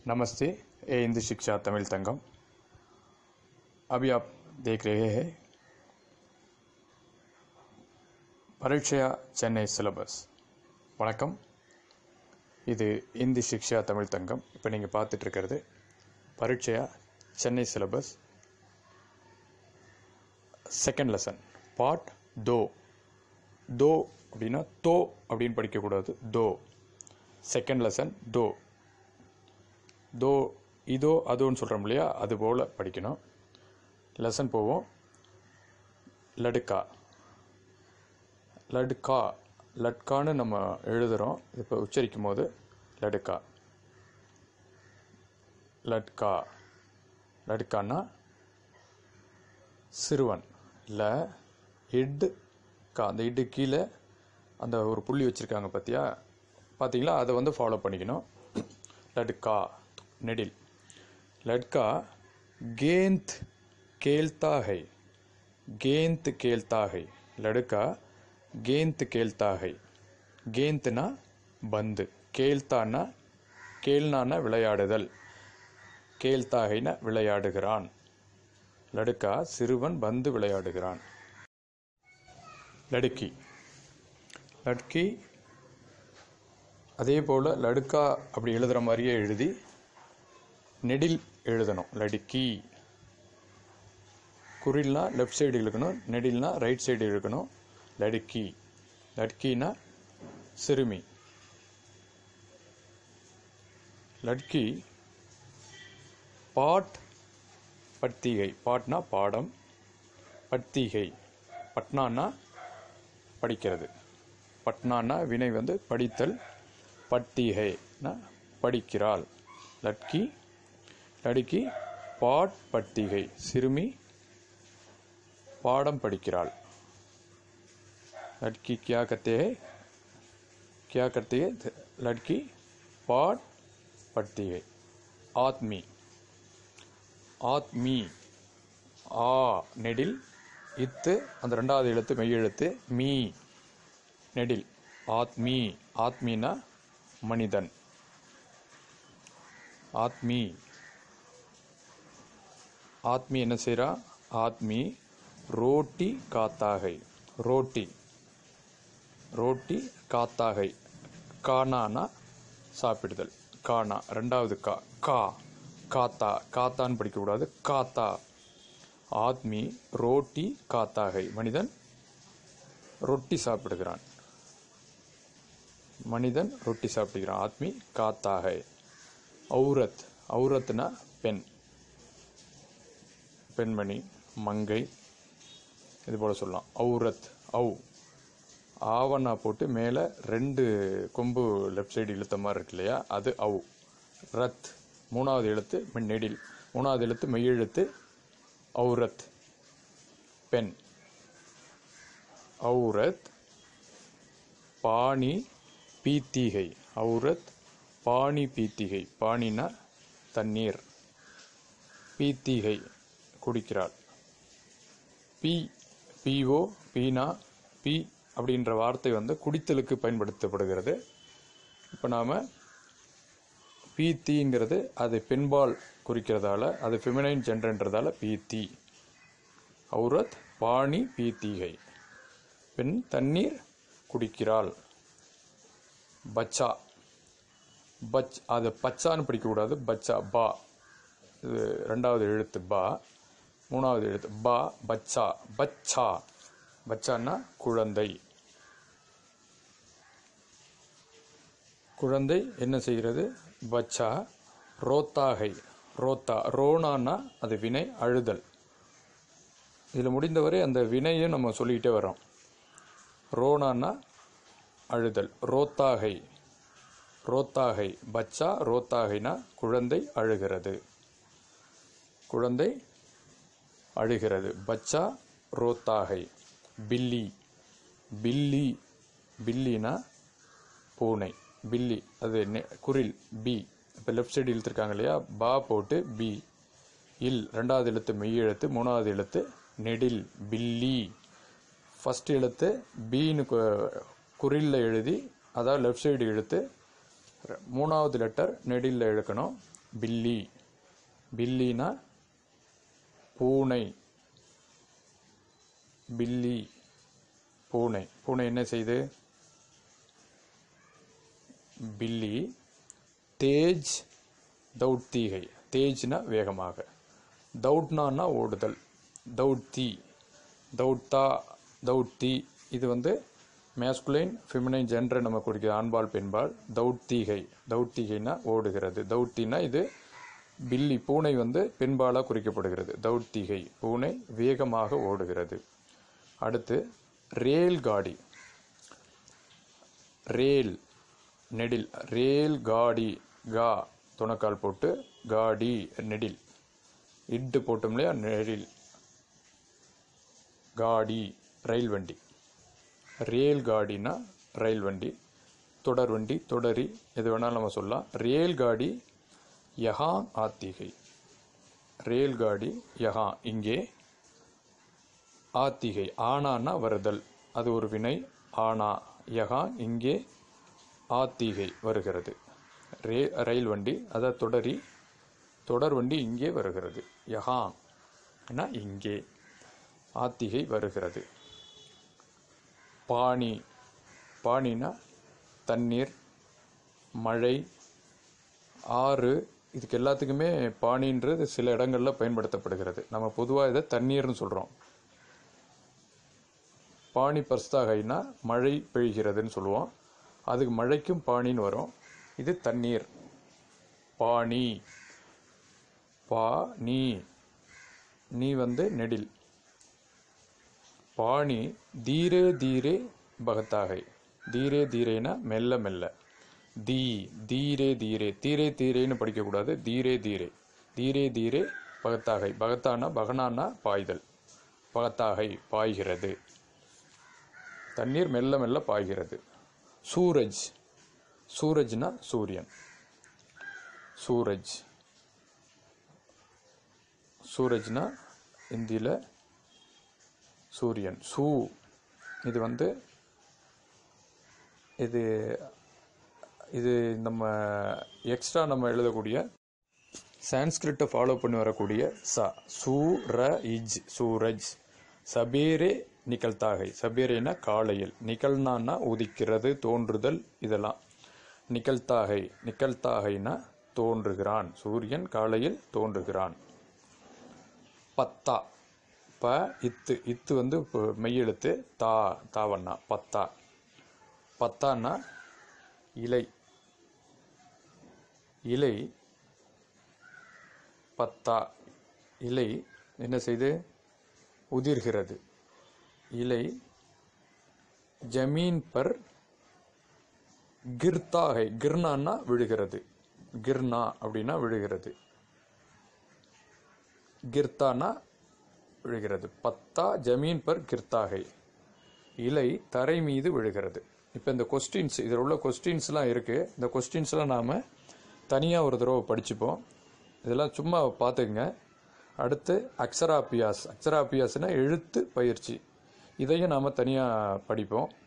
नमस्ते। ये हिंदी शिक्षा तमिल तंगम। अभी आप देख रहे हैं பரீட்சையா சென்னை சிலபஸ். வணக்கம், இது இந்தி சிக்ஷா தமிழ் தங்கம். இப்போ நீங்கள் பார்த்துட்டு இருக்கிறது பரீட்சையா Chennai syllabus second lesson part தோ. தோ அப்படின்னா தோ அப்படின்னு படிக்கக்கூடாது. தோ செகண்ட் லெசன் தோ. தோ இதோ அதோன்னு சொல்கிறோம் இல்லையா, அது போல் படிக்கணும். லெசன் போவோம். லடுக்கா லட்கா லட்கான்னு நம்ம எழுதுகிறோம். இப்போ உச்சரிக்கும் போது லடுக்கா லட்கா. லட்கான்னா சிறுவன். இல்லை இட்டு கா, அந்த இட்டு கீழே அந்த ஒரு புள்ளி வச்சுருக்காங்க பார்த்தீங்களா, அதை ஃபாலோ பண்ணிக்கணும். லட்கா நெடில். लड़का गेंद खेलता है. गेंद खेलता है. लड़का गेंद खेलता है. गेंदना பந்து, கேல்தானா கேல்னானா விளையாடுதல், கேல்தாகைனா விளையாடுகிறான். லடுக்கா சிறுவன் பந்து விளையாடுகிறான். லடுக்கி லட்கி அதே போல் லடுக்கா அப்படி எழுதுகிற மாதிரியே எழுதி நெடில் எழுதணும். லடுக்கி குறில்னா லெஃப்ட் சைடு இழுக்கணும், நெடில்னா ரைட் சைடு இழுக்கணும். லடுக்கி. லட்கினா சிறுமி. லட்கி பாட் பத்திகை. பாட்னா பாடம், பத்திகை பட்னானா படிக்கிறது. பட்னானா வினை படித்தல், பத்திகைனா படிக்கிறாள். லட்கி லடுக்கி பாட் பத்திகை, சிறுமி பாடம் படிக்கிறாள். लड़की क्या करते हैं? लड़की पाठ पढ़ती है. आत्मी. आत्मी आ நெடில், இத்து அந்த ரெண்டாவது எழுத்து மெய் எழுத்து, மீ நெடில். ஆத்மி. ஆத்மினா மனிதன். ஆத்மி. ஆத்மி என்ன செய்கிறா? ஆத்மி ரோட்டி காத்தாகை. ரோட்டி ரோட்டி காத்தாகை. கானானா சாப்பிடுதல். கானா ரெண்டாவது கா. கா காத்தா. காத்தான்னு படிக்கக்கூடாது, காத்தா. ஆத்மி ரோட்டி காத்தாகை. மனிதன் ரொட்டி சாப்பிடுகிறான். மனிதன் ரொட்டி சாப்பிடுகிறான். ஆத்மி காத்தாகை. ஔரத். ஔரத்னா பெண், பெண்மணி, மங்கை, இது போல் சொல்லலாம். ஔரத். ஔ ஆவண்ணா போட்டு மேலே ரெண்டு கொம்பு லெஃப்ட் சைடு இழுத்த மாதிரி இருக்கு இல்லையா, அது ஔ. ரத் மூணாவது எழுத்து நெடில், மூணாவது எழுத்து மெய்யெழுத்து. ஔரத் பெண். ஔரத் பாணி பீத்திகை. ஔரத் பாணி பீத்திகை. பாணினா தண்ணீர், பீத்திகை குடிக்கிறாள். பி பிஓ பீனா பி அப்படின்ற வார்த்தை குடித்தலுக்கு பயன்படுத்தப்படுகிறது. இப்போ நாம் பீத்திங்கிறது அது பெண்பால் குறிக்கிறதால, அது ஃபெமினைன் ஜெண்டர்ன்றதால பீத்தி. ஔரத் பாணி பீத்திகை, பெண் தண்ணீர் குடிக்கிறாள். பச்சா. பச் அது பச்சான்னு படிக்கக்கூடாது, பச்சா. பா இது ரெண்டாவது எழுத்து பா, மூணாவது எழுத்து பா. பச்சா. பச்சா. பச்சான்னா குழந்தை. குழந்தை என்ன செய்கிறது? பச்சா ரோத்தாகை. ரோத்தா. ரோனான்னா அது வினை, அழுதல். இதில் முடிந்தவரை அந்த வினையும் நம்ம சொல்லிக்கிட்டே வரோம். ரோனான்னா அழுதல். ரோத்தாகை. ரோத்தாகை. பச்சா ரோத்தாகைனா குழந்தை அழுகிறது. குழந்தை அழுகிறது. பச்சா ரோத்தாகை. பில்லி. பில்லி. பில்லினா பூனை. பில்லி அது குரில் பி. இப்போ லெஃப்ட் சைடு இழுத்துருக்காங்க இல்லையா, பா போட்டு பி. இல் ரெண்டாவது எழுத்து மெய் எழுத்து, மூணாவது எழுத்து நெடில். பில்லி. ஃபஸ்ட் எழுத்து பீனு குறில்ல எழுதி, அதாவது லெஃப்ட் சைடு எழுத்து, மூணாவது லெட்டர் நெடிலில் இழுக்கணும். பில்லி. பில்லினா பூனை. பில்லி பூனை. பூனை என்ன செய்யுது? பில்லி. தேஜ் தௌட்தீகை. தேஜ்னா வேகமாக. தௌட்னான்னா ஓடுதல். தௌட்தி, தௌட்டா, தௌட்தி. இது வந்து மேஸ்குலைன் ஃபெமினைன் ஜெண்டர் நம்ம குறிக்கிறது, ஆண்பால் பெண்பால். தௌட்தீகை. தௌட்தீகைனா ஓடுகிறது. தௌட்டினா இது பில்லி பூனை வந்து பெண்பாலாக குறிக்கப்படுகிறது. தௌட்தீகை பூனை வேகமாக ஓடுகிறது. அடுத்து ரேல் காடி. ரேல் நெடில். ரேல் காடி. கா துணக்கால் போட்டு காடி நெடில். இட்டு போட்டோம் இல்லையா, நெடில். காடி ரயில் வண்டி. ரேல் காடினா ரயில் வண்டி. தொடர் வண்டி, தொடரி, எது வேணாலும் நம்ம சொல்லலாம். ரேல் காடி யஹா ஆத்திகை. ரேல் காடி யஹா இங்கே. ஆத்திகை ஆனான்னா வருதல், அது ஒரு வினை. ஆனா. யஹா இங்கே. ஆத்திகை வருகிறது. ரயில் வண்டி அதாவது தொடரி, தொடர் வண்டி இங்கே வருகிறது. யஹா இங்கே. ஆத்திகை வருகிறது. பானி. பானினா தண்ணீர், மழை, ஆறு. இதுக்கு எல்லாத்துக்குமே பானின்றது சில இடங்களில் பயன்படுத்தப்படுகிறது. நம்ம பொதுவாக இதை தண்ணீர்னு சொல்கிறோம். பானி பர்ஸ்தாகைனா மழை பெய்கிறதுன்னு சொல்லுவோம். அதுக்கு மழைக்கும் பானின்னு வரும். இது தண்ணீர். பானி. பா நீ. நீ வந்து நெடில். பாணி தீரே தீரே பகத்தாகை. தீரே தீரேனா மெல்ல மெல்ல. தீ தீரே தீரே. தீரே தீரேன்னு படிக்கக்கூடாது. தீரே தீரே. தீரே தீரே பகத்தாகை. பகத்தானா பகனானா பாய்தல். பகத்தாகை பாய்கிறது. தண்ணீர் மெல்ல மெல்ல பாய்கிறது. சூரஜ். சூரஜ்னா சூரியன். சூரஜ். சூரஜ்னா இந்தியில் சூரியன். சூ இது வந்து இது இது நம்ம எக்ஸ்ட்ரா நம்ம எழுதக்கூடிய சான்ஸ்கிரிட்டை ஃபாலோ பண்ணி வரக்கூடிய ச. சூ ர இஜ் சூரஜ். சபேரே நிகழ்த்தாகை. சபேரேனா காலையில். நிகழ்னான்னா உதிக்கிறது, தோன்றுதல், இதெல்லாம். நிகழ்த்தாகை. நிகழ்த்தாகைனா தோன்றுகிறான். சூரியன் காலையில் தோன்றுகிறான். பத்தா. ப இத்து. இத்து வந்து மெய்யெழுத்து. தா தாவண்ணா பத்தா. பத்தான்னா இலை. இலை. பத்தா. இலை என்ன செய்து? உதிர்கிறது. இலை. ஜமீன் பர் கிர்தாகை. கிர்னான்னா விழுகிறது. கிர்னா அப்படின்னா விழுகிறது. கிர்தானா விழுகிறது. பத்தா ஜமீன் பர் கிர்தாகை. இலை தரை மீது விழுகிறது. இப்போ இந்த கொஸ்டின்ஸ், இதில் உள்ள கொஸ்டின்ஸ்லாம் இருக்குது. இந்த கொஸ்டின்ஸ்லாம் நாம் தனியாக ஒரு தடவை படிச்சுப்போம். இதெல்லாம் சும்மா பார்த்துக்குங்க. அடுத்து அக்ஷராபியாஸ். அக்ஷராபியாஸ்னா எழுத்து பயிற்சி. இதையும் நாம் தனியாக படிப்போம்.